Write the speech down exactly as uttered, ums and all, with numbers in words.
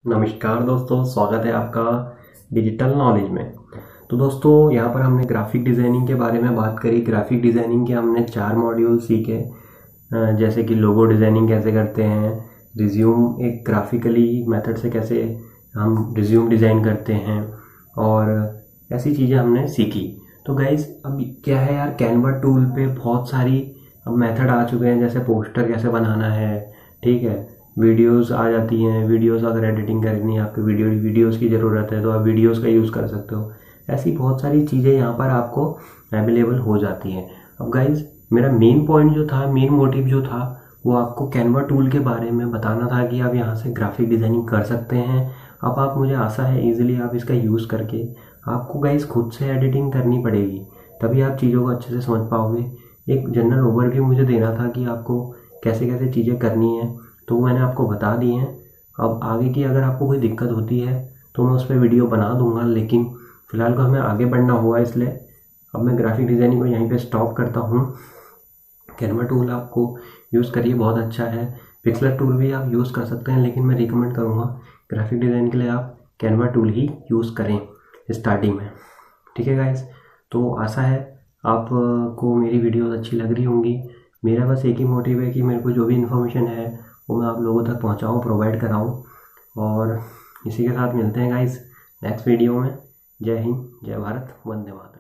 नमस्कार दोस्तों, स्वागत है आपका डिजिटल नॉलेज में। तो दोस्तों, यहाँ पर हमने ग्राफिक डिज़ाइनिंग के बारे में बात करी। ग्राफिक डिज़ाइनिंग के हमने चार मॉड्यूल सीखे, जैसे कि लोगो डिज़ाइनिंग कैसे करते हैं, रिज्यूम एक ग्राफिकली मेथड से कैसे हम रिज्यूम डिज़ाइन करते हैं, और ऐसी चीज़ें हमने सीखी। तो गाइज अब क्या है यार, कैनवा टूल पे बहुत सारी अब मेथड आ चुके हैं, जैसे पोस्टर कैसे बनाना है, ठीक है, वीडियोस आ जाती हैं। वीडियोस अगर एडिटिंग करनी है, आपको वीडियो वीडियोस की ज़रूरत है तो आप वीडियोस का यूज़ कर सकते हो। ऐसी बहुत सारी चीज़ें यहाँ पर आपको अवेलेबल हो जाती हैं। अब गाइज मेरा मेन पॉइंट जो था, मेन मोटिव जो था, वो आपको कैनवा टूल के बारे में बताना था कि आप यहाँ से ग्राफिक डिज़ाइनिंग कर सकते हैं। अब आप मुझे आशा है ईजिली आप इसका यूज़ करके आपको गाइज खुद से एडिटिंग करनी पड़ेगी, तभी आप चीज़ों को अच्छे से समझ पाओगे। एक जनरल ओवरव्यू मुझे देना था कि आपको कैसे कैसे चीज़ें करनी है, तो मैंने आपको बता दी हैं। अब आगे की अगर आपको कोई दिक्कत होती है तो मैं उस पर वीडियो बना दूंगा, लेकिन फ़िलहाल को हमें आगे बढ़ना हुआ, इसलिए अब मैं ग्राफिक डिज़ाइनिंग को यहीं पे स्टॉप करता हूँ। कैनवा टूल आपको यूज़ करिए, बहुत अच्छा है। पिक्सलर टूल भी आप यूज़ कर सकते हैं, लेकिन मैं रिकमेंड करूँगा ग्राफिक डिज़ाइन के लिए आप कैनवा टूल ही यूज़ करें स्टार्टिंग में। ठीक है गाइस, तो आशा है आपको मेरी वीडियोस अच्छी लग रही होंगी। मेरा बस एक ही मोटिव है कि मेरे को जो भी इन्फॉर्मेशन है वो मैं आप लोगों तक पहुंचाऊं, प्रोवाइड कराऊं। और इसी के साथ मिलते हैं गाइस नेक्स्ट वीडियो में। जय हिंद, जय भारत, वंदे मातरम।